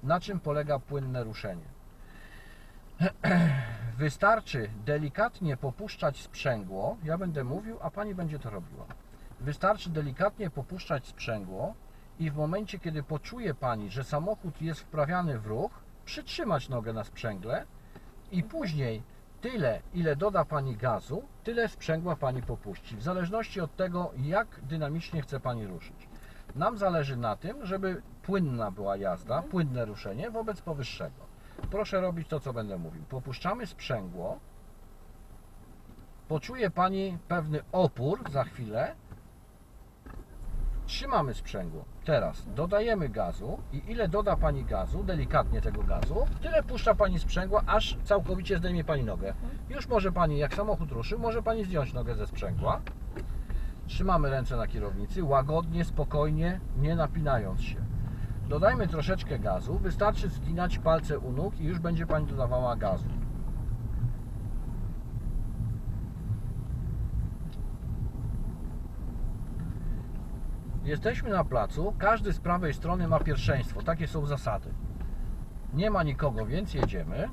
Na czym polega płynne ruszenie? Wystarczy delikatnie popuszczać sprzęgło, ja będę mówił, a Pani będzie to robiła. Wystarczy delikatnie popuszczać sprzęgło i w momencie, kiedy poczuje Pani, że samochód jest wprawiany w ruch, przytrzymać nogę na sprzęgle i później tyle, ile doda Pani gazu, tyle sprzęgła Pani popuści, w zależności od tego, jak dynamicznie chce Pani ruszyć. Nam zależy na tym, żeby płynna była jazda, płynne ruszenie wobec powyższego. Proszę robić to, co będę mówił. Popuszczamy sprzęgło, poczuje Pani pewny opór za chwilę, trzymamy sprzęgło. Teraz dodajemy gazu i ile doda Pani gazu, delikatnie tego gazu, tyle puszcza Pani sprzęgła, aż całkowicie zdejmie Pani nogę. Już może Pani, jak samochód ruszy, może Pani zdjąć nogę ze sprzęgła. Trzymamy ręce na kierownicy, łagodnie, spokojnie, nie napinając się. Dodajmy troszeczkę gazu, wystarczy zginać palce u nóg i już będzie Pani dodawała gazu. Jesteśmy na placu, każdy z prawej strony ma pierwszeństwo, takie są zasady. Nie ma nikogo, więc jedziemy.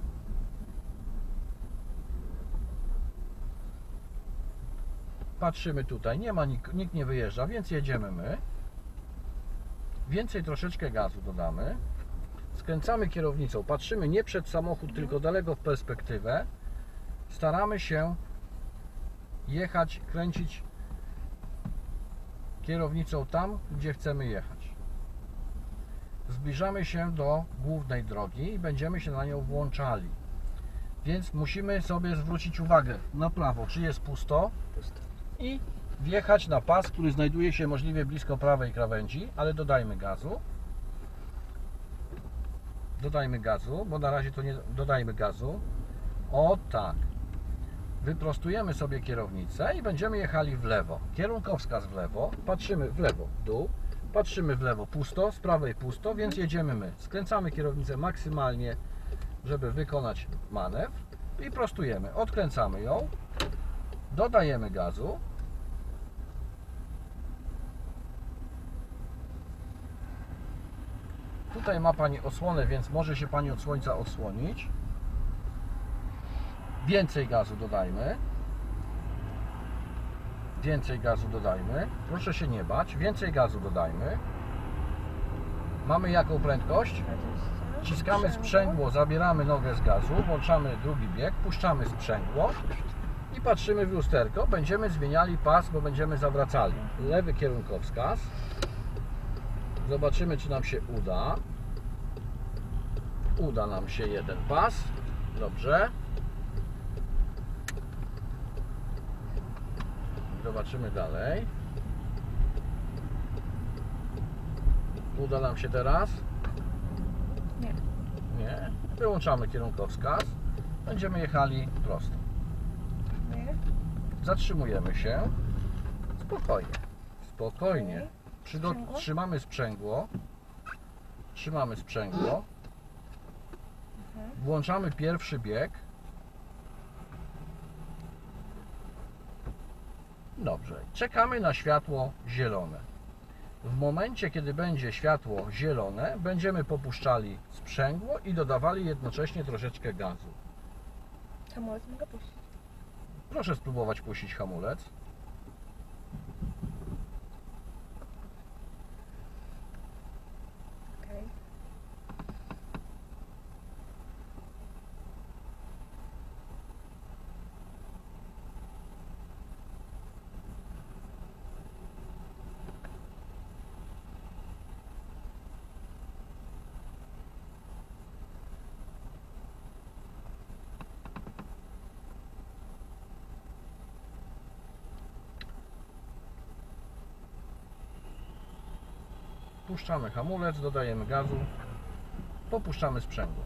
Patrzymy tutaj, nie ma nikt nie wyjeżdża, więc jedziemy my. Więcej troszeczkę gazu dodamy. Skręcamy kierownicą, patrzymy nie przed samochód, tylko daleko w perspektywę. Staramy się jechać, kręcić kierownicą tam, gdzie chcemy jechać. Zbliżamy się do głównej drogi i będziemy się na nią włączali. Więc musimy sobie zwrócić uwagę na prawo, czy jest pusto i wjechać na pas, który znajduje się możliwie blisko prawej krawędzi, ale dodajmy gazu. Dodajmy gazu, bo na razie to nie dodajmy gazu. O tak. Wyprostujemy sobie kierownicę i będziemy jechali w lewo. Kierunkowskaz w lewo, patrzymy w lewo, w dół, patrzymy w lewo pusto, z prawej pusto, więc jedziemy my. Skręcamy kierownicę maksymalnie, żeby wykonać manewr i prostujemy. Odkręcamy ją, dodajemy gazu. Tutaj ma Pani osłonę, więc może się Pani od słońca odsłonić. Więcej gazu dodajmy. Więcej gazu dodajmy. Proszę się nie bać. Więcej gazu dodajmy. Mamy jaką prędkość? Wciskamy sprzęgło, zabieramy nogę z gazu, włączamy drugi bieg, puszczamy sprzęgło i patrzymy w lusterko. Będziemy zmieniali pas, bo będziemy zawracali. Lewy kierunkowskaz. Zobaczymy, czy nam się uda. Uda nam się jeden pas. Dobrze. Zobaczymy dalej. Uda nam się teraz? Nie. Nie. Wyłączamy kierunkowskaz. Będziemy jechali prosto. Nie. Zatrzymujemy się. Spokojnie. Spokojnie. Sprzęgło? Trzymamy sprzęgło. Trzymamy sprzęgło. Włączamy pierwszy bieg. Dobrze. Czekamy na światło zielone. W momencie, kiedy będzie światło zielone, będziemy popuszczali sprzęgło i dodawali jednocześnie troszeczkę gazu. Hamulec mogę puścić. Proszę spróbować puścić hamulec. Okej. Puszczamy hamulec, dodajemy gazu, popuszczamy sprzęgło.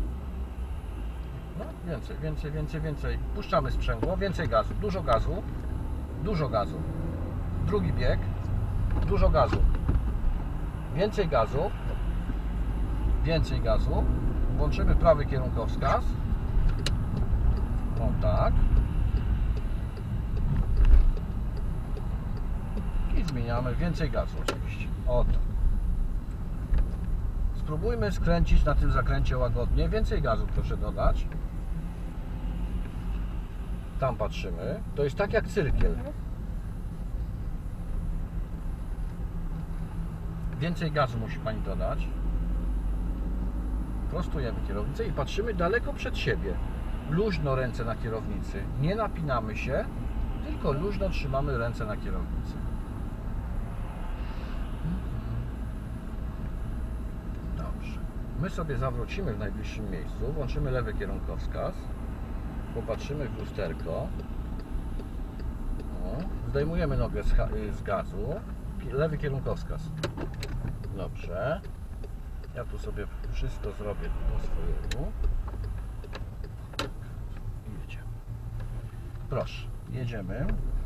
No, więcej. Puszczamy sprzęgło, więcej gazu, dużo gazu. Drugi bieg, dużo gazu. Więcej gazu. Włączymy prawy kierunkowskaz. O tak. I zmieniamy więcej gazu oczywiście. O tak. spróbujmy skręcić na tym zakręcie łagodnie. Więcej gazu proszę dodać. Tam patrzymy. To jest tak jak cyrkiel. Więcej gazu musi Pani dodać. Prostujemy kierownicę i patrzymy daleko przed siebie. Luźno ręce na kierownicy. Nie napinamy się, tylko luźno trzymamy ręce na kierownicy. Dobrze. My sobie zawrócimy w najbliższym miejscu. Włączymy lewy kierunkowskaz. Popatrzymy w lusterko. O, zdejmujemy nogę z gazu. Lewy kierunkowskaz. Dobrze. Ja tu sobie wszystko zrobię po swojemu. I jedziemy. Proszę, jedziemy.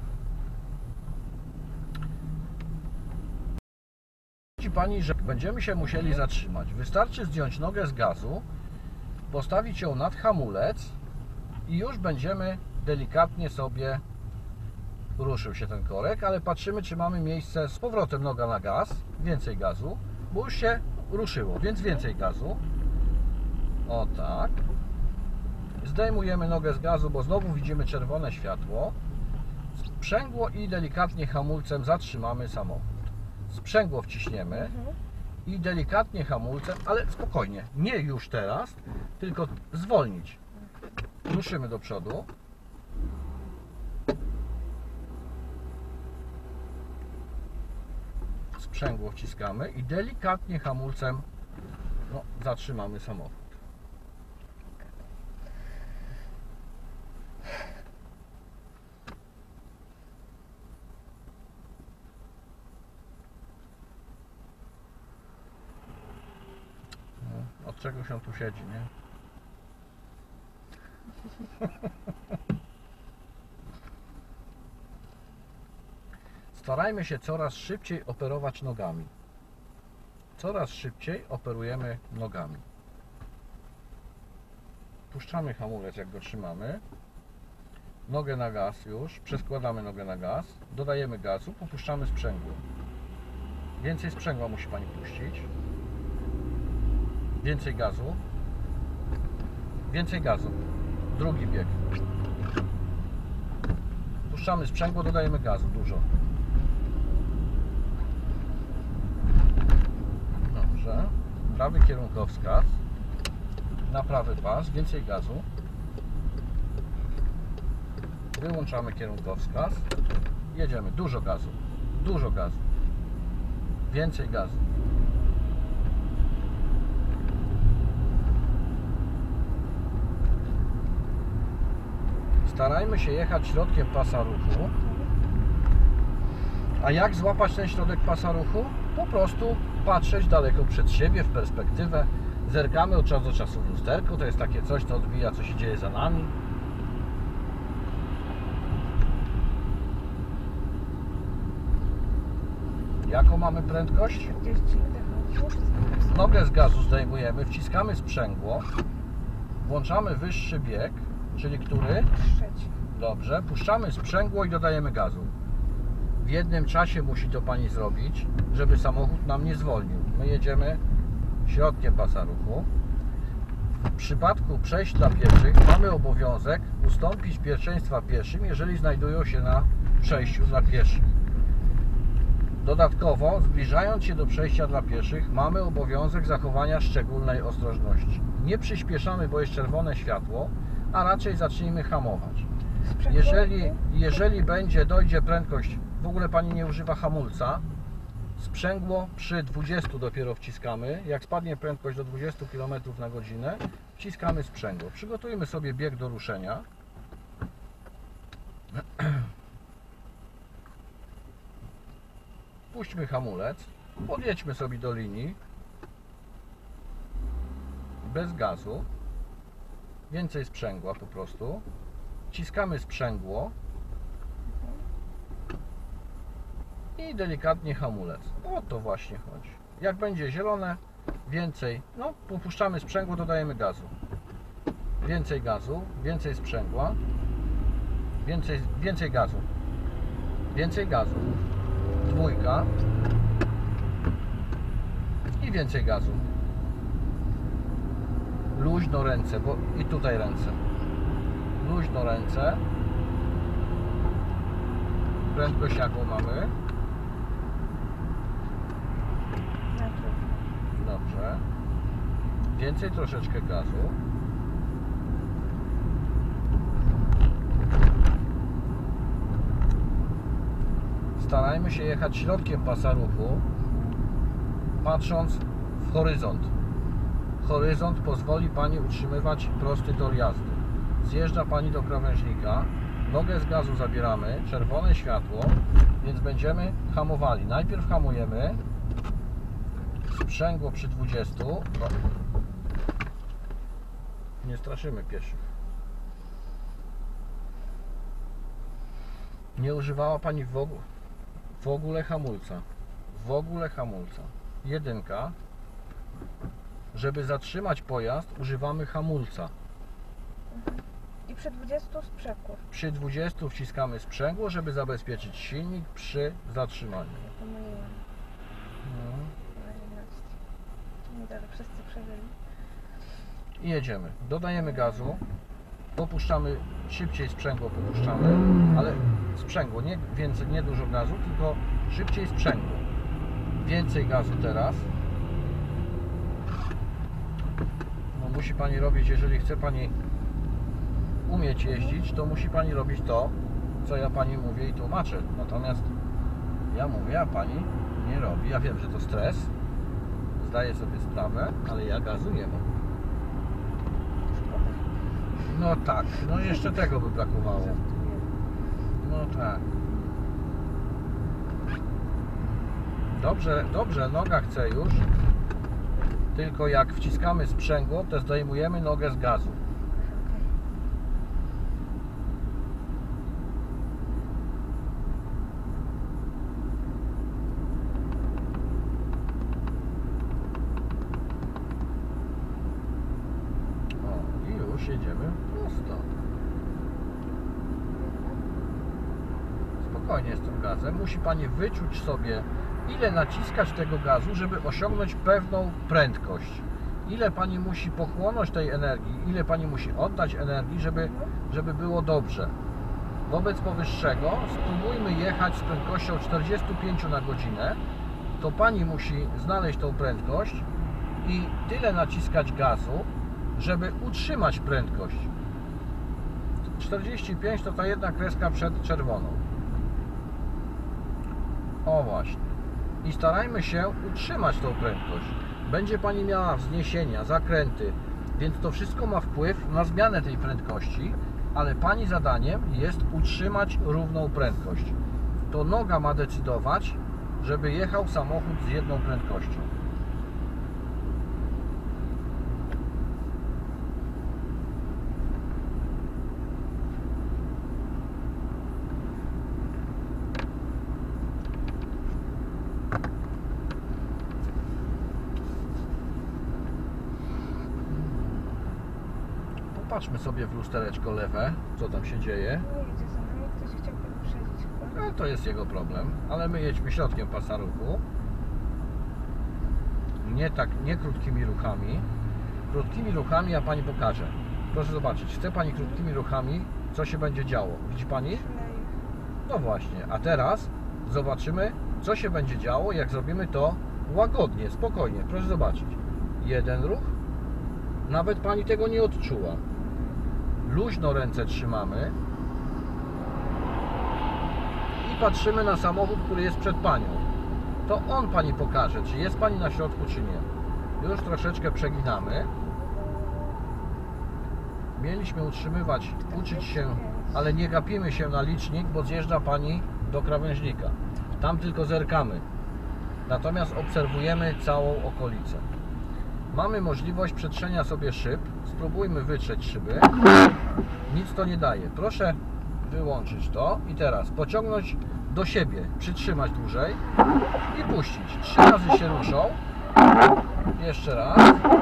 Widzi Pani, że będziemy się musieli zatrzymać. Wystarczy zdjąć nogę z gazu, postawić ją nad hamulec i już będziemy delikatnie sobie... Ruszył się ten korek, ale patrzymy, czy mamy miejsce z powrotem noga na gaz. Więcej gazu, bo już się ruszyło, więc więcej gazu. O tak. Zdejmujemy nogę z gazu, bo znowu widzimy czerwone światło. Sprzęgło i delikatnie hamulcem zatrzymamy samochód. Sprzęgło wciśniemy i delikatnie hamulcem, ale spokojnie, nie już teraz, tylko zwolnić. Ruszymy do przodu. Sprzęgło wciskamy i delikatnie hamulcem zatrzymamy samochód. No, od czego się tu siedzi, nie? Starajmy się coraz szybciej operować nogami. Coraz szybciej operujemy nogami. Puszczamy hamulec, jak go trzymamy. Nogę na gaz już. Przeskładamy nogę na gaz. Dodajemy gazu. Popuszczamy sprzęgło. Więcej sprzęgła musi Pani puścić. Więcej gazu. Więcej gazu. Drugi bieg. Puszczamy sprzęgło, dodajemy gazu. Dużo. Dobrze. Prawy kierunkowskaz. Na prawy pas. Więcej gazu. Wyłączamy kierunkowskaz. Jedziemy. Dużo gazu. Dużo gazu. Więcej gazu. Starajmy się jechać środkiem pasa ruchu. A jak złapać ten środek pasa ruchu? Po prostu patrzeć daleko przed siebie, w perspektywę. Zerkamy od czasu do czasu w lusterko. To jest takie coś, co odbija, co się dzieje za nami. Jaką mamy prędkość? Nogę z gazu zdejmujemy, wciskamy sprzęgło, włączamy wyższy bieg, czyli który? Trzeci. Dobrze, puszczamy sprzęgło i dodajemy gazu. W jednym czasie musi to Pani zrobić, żeby samochód nam nie zwolnił. My jedziemy środkiem pasa ruchu. W przypadku przejść dla pieszych mamy obowiązek ustąpić pierwszeństwa pieszym, jeżeli znajdują się na przejściu dla pieszych. Dodatkowo, zbliżając się do przejścia dla pieszych, mamy obowiązek zachowania szczególnej ostrożności. Nie przyspieszamy, bo jest czerwone światło, a raczej zacznijmy hamować. Jeżeli dojdzie prędkość, w ogóle Pani nie używa hamulca, sprzęgło przy 20 dopiero wciskamy. Jak spadnie prędkość do 20 km na godzinę, wciskamy sprzęgło. Przygotujmy sobie bieg do ruszenia. Puśćmy hamulec, podjedźmy sobie do linii, bez gazu, więcej sprzęgła po prostu, wciskamy sprzęgło i delikatnie hamulec. O to właśnie chodzi. Jak będzie zielone, więcej, popuszczamy sprzęgło, dodajemy gazu. Więcej gazu, więcej sprzęgła, więcej gazu, więcej gazu. Dwójka i więcej gazu. luźno ręce, bo i tutaj ręce. Luźno ręce. Prędkość jaką mamy? Na tu. Dobrze. Więcej troszeczkę gazu. Starajmy się jechać środkiem pasa ruchu, patrząc w horyzont. Horyzont pozwoli Pani utrzymywać prosty tor jazdy. Zjeżdża Pani do krawężnika, nogę z gazu zabieramy, czerwone światło, więc będziemy hamowali. Najpierw hamujemy, sprzęgło przy 20. Nie straszymy pieszych. Nie używała Pani w ogóle hamulca. W ogóle hamulca. 1. Żeby zatrzymać pojazd, używamy hamulca. I przy 20 sprzęgło. Przy 20 wciskamy sprzęgło, żeby zabezpieczyć silnik przy zatrzymaniu. Pomyliłam. No. Na 11. Nie dalej, wszyscy przeżyli. I jedziemy. Dodajemy gazu. Popuszczamy, szybciej sprzęgło popuszczamy, ale sprzęgło, nie więcej, nie dużo gazu, tylko szybciej sprzęgło. Więcej gazu teraz. No, musi Pani robić, jeżeli chce Pani umieć jeździć, to musi Pani robić to, co ja Pani mówię i tłumaczę. Natomiast ja mówię, a Pani nie robi. Ja wiem, że to stres, zdaję sobie sprawę, ale ja gazu nie mam. Szkoda. No tak, no jeszcze tego by brakowało. Żartuję. No tak. Dobrze, dobrze, noga chce już. Tylko jak wciskamy sprzęgło, to zdejmujemy nogę z gazu. Okej. O, i już jedziemy prosto. Spokojnie z tym gazem. Musi Pani wyczuć sobie, ile naciskać tego gazu, żeby osiągnąć pewną prędkość. Ile Pani musi pochłonąć tej energii, ile Pani musi oddać energii, żeby było dobrze. Wobec powyższego spróbujmy jechać z prędkością 45 na godzinę. To Pani musi znaleźć tą prędkość i tyle naciskać gazu, żeby utrzymać prędkość. 45 to ta jedna kreska przed czerwoną. O właśnie. I starajmy się utrzymać tą prędkość. Będzie Pani miała wzniesienia, zakręty, więc to wszystko ma wpływ na zmianę tej prędkości, ale Pani zadaniem jest utrzymać równą prędkość. To noga ma decydować, żeby jechał samochód z jedną prędkością. Popatrzmy sobie w lustereczko lewe, co tam się dzieje. No jedzie za nami, ktoś chciał go wyprzedzić chyba. No, to jest jego problem, ale my jedźmy środkiem pasa ruchu. Nie krótkimi ruchami. Krótkimi ruchami ja Pani pokażę. Proszę zobaczyć, chce Pani krótkimi ruchami, co się będzie działo. Widzi Pani? Szleje. No właśnie, a teraz zobaczymy, co się będzie działo, jak zrobimy to łagodnie, spokojnie. Proszę zobaczyć. Jeden ruch, nawet Pani tego nie odczuła. Luźno ręce trzymamy i patrzymy na samochód, który jest przed Panią. To on Pani pokaże, czy jest Pani na środku, czy nie. Już troszeczkę przeginamy. Mieliśmy uczyć się, ale nie gapimy się na licznik, bo zjeżdża Pani do krawężnika. Tam tylko zerkamy. Natomiast obserwujemy całą okolicę. Mamy możliwość przetrzenia sobie szyb. Spróbujmy wytrzeć szyby. Nic to nie daje. Proszę wyłączyć to i teraz pociągnąć do siebie, przytrzymać dłużej i puścić. 3 razy się ruszą. Jeszcze raz.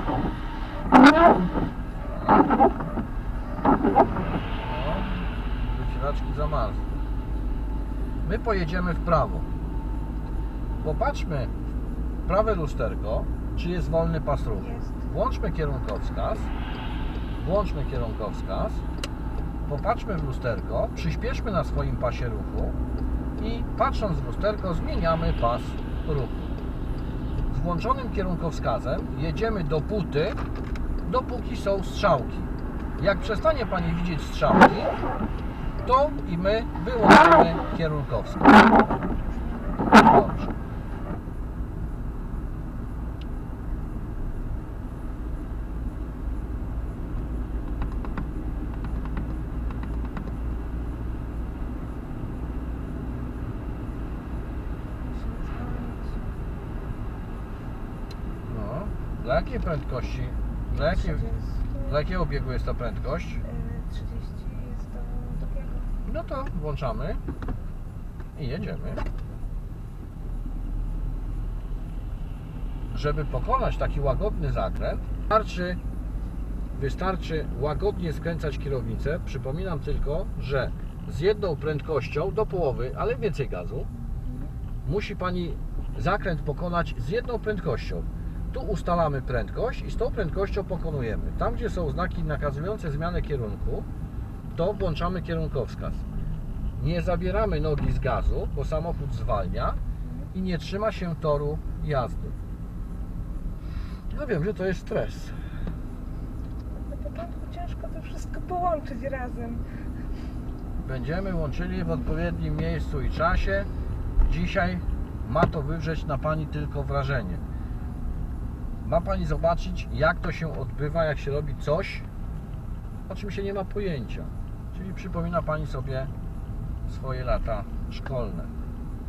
Wycieraczki zamarzły. My pojedziemy w prawo. Popatrzmy w prawe lusterko, czy jest wolny pas ruchu. Jest. Włączmy kierunkowskaz Włączmy kierunkowskaz, popatrzmy w lusterko, przyspieszmy na swoim pasie ruchu i patrząc w lusterko zmieniamy pas ruchu. Z włączonym kierunkowskazem jedziemy dopóki są strzałki. Jak przestanie Pani widzieć strzałki, to i my wyłączymy kierunkowskaz. Dobrze. No, dla jakiej prędkości? Dla jakiego biegu jest ta prędkość? 30 jest do biegu. No to włączamy i jedziemy. Żeby pokonać taki łagodny zakręt, wystarczy łagodnie skręcać kierownicę. Przypominam tylko, że z jedną prędkością do połowy, ale więcej gazu, musi Pani zakręt pokonać z jedną prędkością. Tu ustalamy prędkość i z tą prędkością pokonujemy. Tam, gdzie są znaki nakazujące zmianę kierunku, to włączamy kierunkowskaz. Nie zabieramy nogi z gazu, bo samochód zwalnia i nie trzyma się toru jazdy. Ja wiem, że to jest stres. Na początku ciężko to wszystko połączyć razem. Będziemy łączyli w odpowiednim miejscu i czasie. Dzisiaj ma to wywrzeć na Pani tylko wrażenie. Ma Pani zobaczyć, jak to się odbywa, jak się robi coś, o czym się nie ma pojęcia. Czyli przypomina Pani sobie swoje lata szkolne.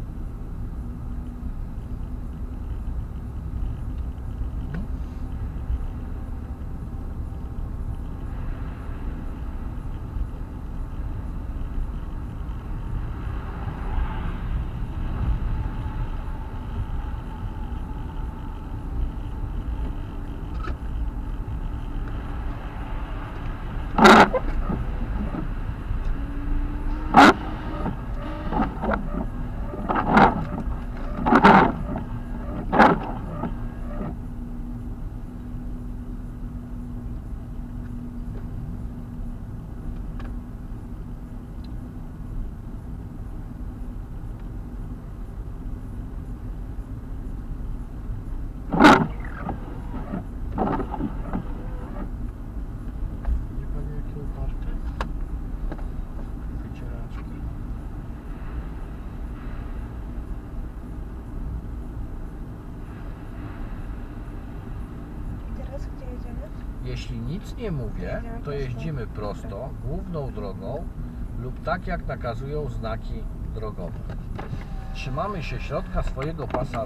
Jeśli nic nie mówię, to jeździmy prosto, główną drogą lub tak jak nakazują znaki drogowe. Trzymamy się środka swojego pasa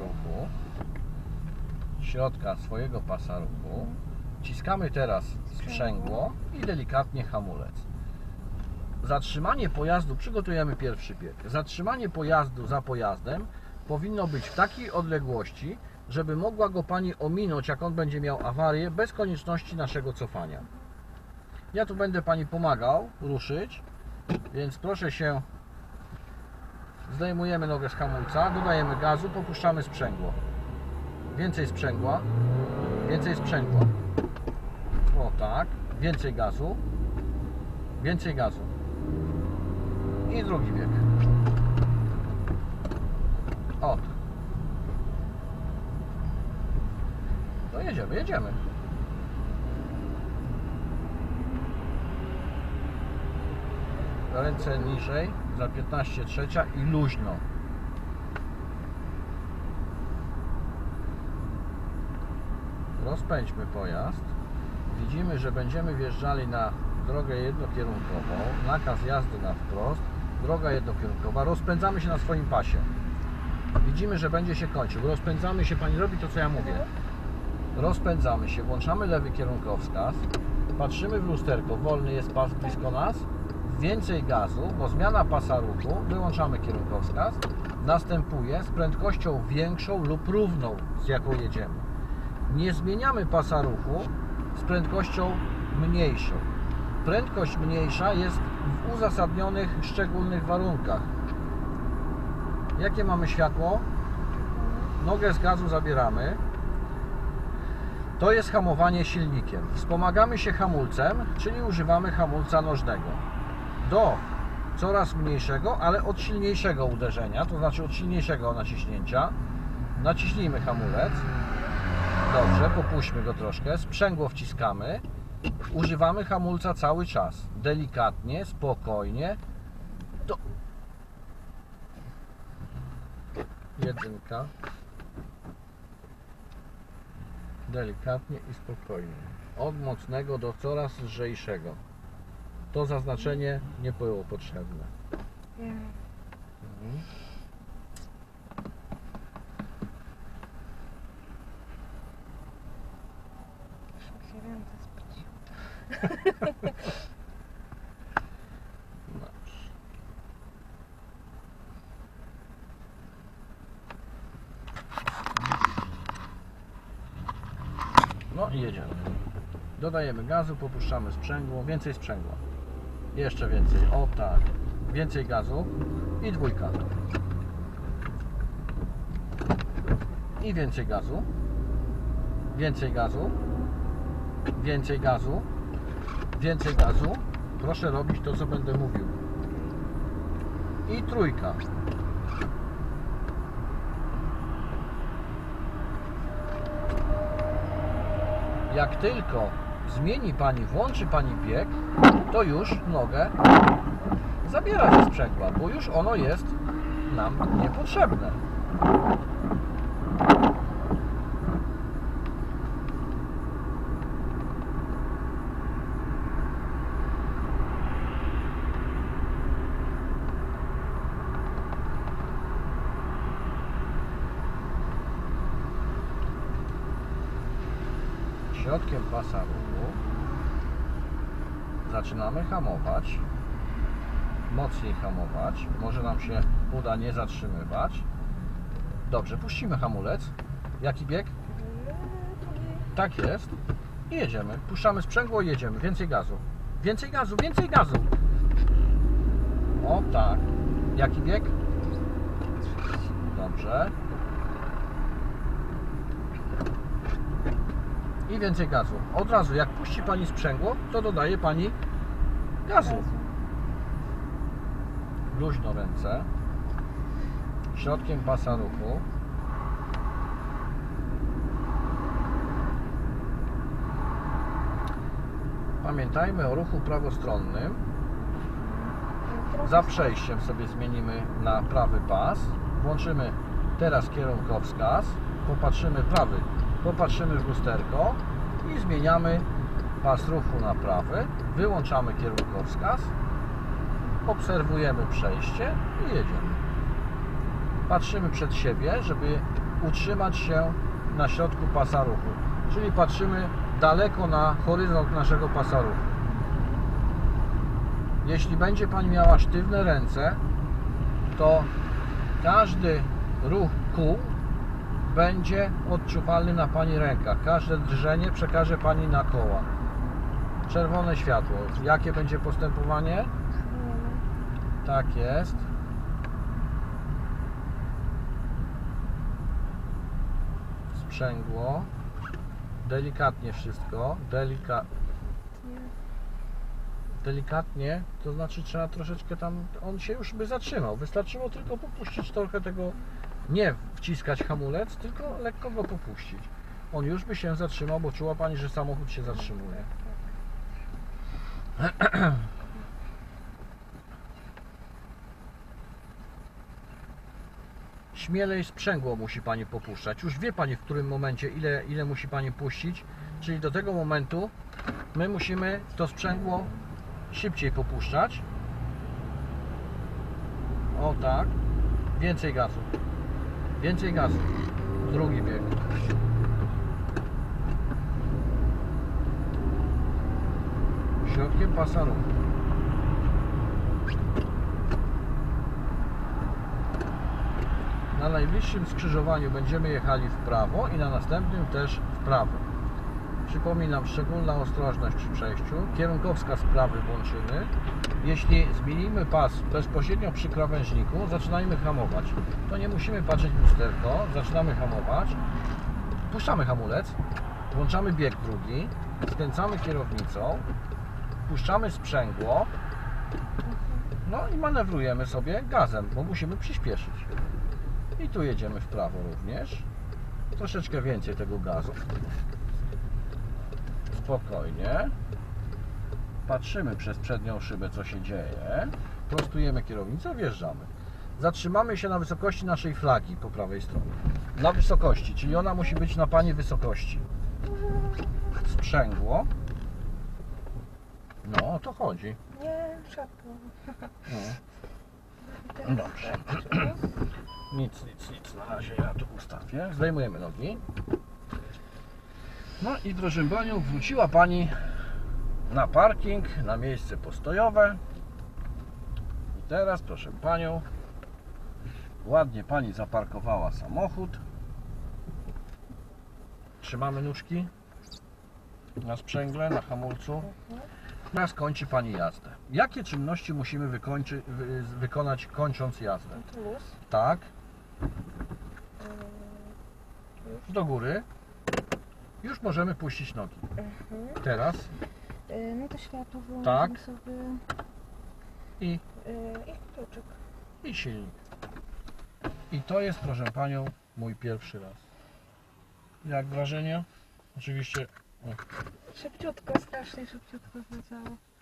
ruchu, wciskamy teraz sprzęgło i delikatnie hamulec. Zatrzymanie pojazdu, przygotujemy pierwszy bieg. Zatrzymanie pojazdu za pojazdem powinno być w takiej odległości, żeby mogła go Pani ominąć, jak on będzie miał awarię, bez konieczności naszego cofania. Ja tu będę Pani pomagał ruszyć, więc proszę się, zdejmujemy nogę z hamulca, dodajemy gazu, popuszczamy sprzęgło. Więcej sprzęgła, o tak, więcej gazu i drugi bieg. O. No jedziemy. Ręce niżej, za 15 trzecia i luźno. Rozpędźmy pojazd. Widzimy, że będziemy wjeżdżali na drogę jednokierunkową. Nakaz jazdy na wprost. Droga jednokierunkowa. Rozpędzamy się na swoim pasie. Widzimy, że będzie się kończył. Rozpędzamy się, Pani robi to, co ja mówię. Rozpędzamy się, włączamy lewy kierunkowskaz, patrzymy w lusterko, wolny jest pas blisko nas, więcej gazu, bo zmiana pasa ruchu, wyłączamy kierunkowskaz, następuje z prędkością większą lub równą, z jaką jedziemy. Nie zmieniamy pasa ruchu z prędkością mniejszą. Prędkość mniejsza jest w uzasadnionych, szczególnych warunkach. Jakie mamy światło? Nogę z gazu zabieramy. To jest hamowanie silnikiem. Wspomagamy się hamulcem, czyli używamy hamulca nożnego. Do coraz mniejszego, ale od silniejszego uderzenia, to znaczy od silniejszego naciśnięcia. Naciśnijmy hamulec. Dobrze, popuśćmy go troszkę. Sprzęgło wciskamy. Używamy hamulca cały czas. Delikatnie, spokojnie. Jedynka. Delikatnie i spokojnie. Od mocnego do coraz lżejszego. To zaznaczenie nie było potrzebne. Nie. Mhm. Już mi się ręce spociły. Dobrze. No i jedziemy. Dodajemy gazu, popuszczamy sprzęgło, więcej sprzęgła. Jeszcze więcej, o tak. Więcej gazu i dwójka. I więcej gazu. Więcej gazu. Więcej gazu. Więcej gazu. Proszę robić to, co będę mówił. I trójka. Jak tylko zmieni Pani, włączy Pani bieg, to już nogę zabiera ze sprzęgła, bo już ono jest nam niepotrzebne. Środkiem pasa ruchu zaczynamy hamować, mocniej hamować, może nam się uda nie zatrzymywać. Dobrze, puścimy hamulec. Jaki bieg? Tak jest. I jedziemy. Puszczamy sprzęgło i jedziemy. Więcej gazu. Więcej gazu, więcej gazu. O tak. Jaki bieg? Dobrze. I więcej gazu. Od razu, jak puści Pani sprzęgło, to dodaje Pani gazu. Luźno ręce. Środkiem pasa ruchu. Pamiętajmy o ruchu prawostronnym. Za przejściem sobie zmienimy na prawy pas. Włączymy teraz kierunkowskaz. Popatrzymy prawy. Popatrzymy w lusterko i zmieniamy pas ruchu na prawy. Wyłączamy kierunkowskaz. Obserwujemy przejście i jedziemy. Patrzymy przed siebie, żeby utrzymać się na środku pasa ruchu. Czyli patrzymy daleko na horyzont naszego pasa ruchu. Jeśli będzie Pani miała sztywne ręce, to każdy ruch kół będzie odczuwalny na Pani rękach. Każde drżenie przekaże Pani na koła. Czerwone światło. Jakie będzie postępowanie? Tak jest. Sprzęgło. Delikatnie wszystko. Delikatnie, to znaczy trzeba troszeczkę tam, on się już by zatrzymał. Wystarczyło tylko popuścić trochę tego, nie wciskać hamulec, tylko lekko go popuścić. On już by się zatrzymał, bo czuła Pani, że samochód się zatrzymuje. Śmielej sprzęgło musi Pani popuszczać. Już wie Pani, w którym momencie, ile musi Pani puścić. Czyli do tego momentu my musimy to sprzęgło szybciej popuszczać. O tak. Więcej gazu. Więcej gazu. Drugi bieg. Środkiem pasa ruchu. Na najbliższym skrzyżowaniu będziemy jechali w prawo i na następnym też w prawo. Przypominam, szczególna ostrożność przy przejściu. Kierunkowskaz prawy włączymy. Jeśli zmienimy pas bezpośrednio przy krawężniku, zaczynajmy hamować. To nie musimy patrzeć w lusterko, zaczynamy hamować. Puszczamy hamulec. Włączamy bieg drugi, skręcamy kierownicą, puszczamy sprzęgło, no i manewrujemy sobie gazem, bo musimy przyspieszyć. I tu jedziemy w prawo również. Troszeczkę więcej tego gazu. Spokojnie. Patrzymy przez przednią szybę, co się dzieje. Prostujemy kierownicę, wjeżdżamy. Zatrzymamy się na wysokości naszej flagi po prawej stronie. Na wysokości, czyli ona musi być na Pani wysokości. Sprzęgło. No, o to chodzi. Nie, szatło. No. Dobrze. Nic. Na razie ja tu ustawię. Zdejmujemy nogi. No i proszę Panią, wróciła Pani na parking, na miejsce postojowe. I teraz, proszę Panią, ładnie Pani zaparkowała samochód. Trzymamy nóżki na sprzęgle, na hamulcu. Teraz kończy Pani jazdę. Jakie czynności musimy wykonać kończąc jazdę? Tu luz. Tak. Do góry. Już możemy puścić nogi. Teraz No to światło wyłączymy Tak. sobie. i I kluczyk. i silnik. I to jest, proszę Panią, mój pierwszy raz. Jak wrażenia? Oczywiście Szybciutko, strasznie szybciutko wracało.